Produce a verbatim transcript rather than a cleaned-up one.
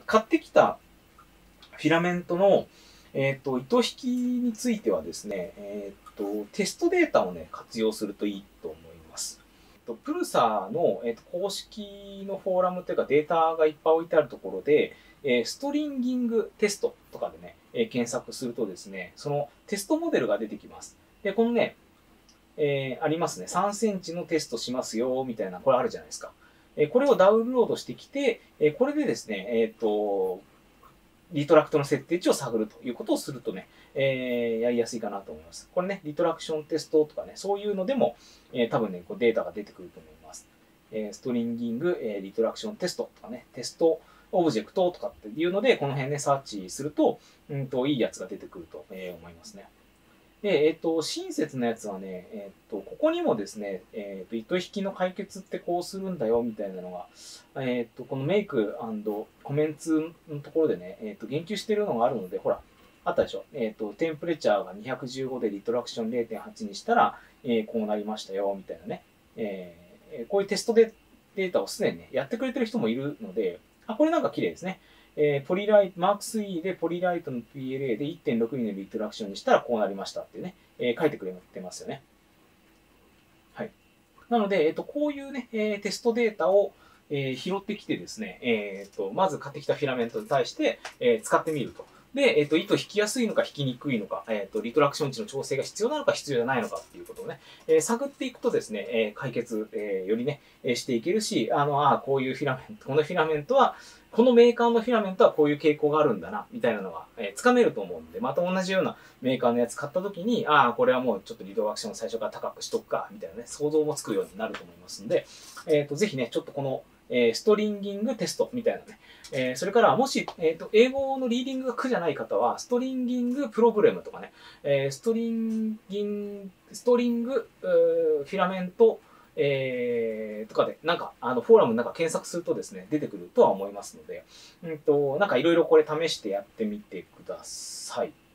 買ってきたフィラメントの、えっと、糸引きについてはですね、えっと、テストデータをね、活用するといいと思います。プルサーの、えっと、公式のフォーラムというかデータがいっぱい置いてあるところで、えー、ストリンギングテストとかでね、えー、検索するとですね、そのテストモデルが出てきます。で、このね、えー、ありますね。さんセンチのテストしますよ、みたいな、これあるじゃないですか。えー、これをダウンロードしてきて、えー、これでですね、えっと、リトラクトの設定値を探るということをするとね、えー、やりやすいかなと思います。これね、リトラクションテストとかね、そういうのでも、えー、多分ね、こうデータが出てくると思います。えー、ストリンギング、えー、リトラクションテストとかね、テストオブジェクトとかっていうので、この辺ね、サーチすると、うんと、いいやつが出てくると、えー、思いますね。で、えっと、親切なやつはね、えっと、ここにもですね、えっと、糸引きの解決ってこうするんだよ、みたいなのが、えっと、このメイクコメンツのところでね、えっと、言及しているのがあるので、ほら、あったでしょ。えっと、テンプレチャーがにひゃくじゅうごでリトラクション れいてんはち にしたら、えー、こうなりましたよ、みたいなね。えー、こういうテストでデータをすでにね、やってくれてる人もいるので、あ、これなんか綺麗ですね。えー、ポリライト、マークスリー でポリライトの ピーエルエー で いってんろくミリ のリトラクションにしたらこうなりましたっていうね、えー、書いてくれてますよね。はい。なので、えっと、こういうね、えー、テストデータを、えー、拾ってきてですね、えっと、まず買ってきたフィラメントに対して、えー、使ってみると。で、えっと、糸引きやすいのか引きにくいのか、えっと、リトラクション値の調整が必要なのか必要じゃないのかっていうことをね、えー、探っていくとですね、えー、解決、えー、よりね、えー、していけるし、あの、ああ、こういうフィラメント、このフィラメントは、このメーカーのフィラメントはこういう傾向があるんだな、みたいなのが、えー、つかめると思うんで、また同じようなメーカーのやつ買った時に、ああ、これはもうちょっとリトラクションを最初から高くしとくか、みたいなね、想像もつくようになると思いますんで、えっと、ぜひね、ちょっとこの、えー、ストリンギングテストみたいなね、えー、それから、もし、えっと、英語のリーディングが苦じゃない方は、ストリンギングプログラムとかね、えー、ストリンギン、ストリング、フィラメント、えー、とかで、なんか、あの、フォーラムなんか検索するとですね、出てくるとは思いますので、うんと、なんかいろいろこれ試してやってみてください。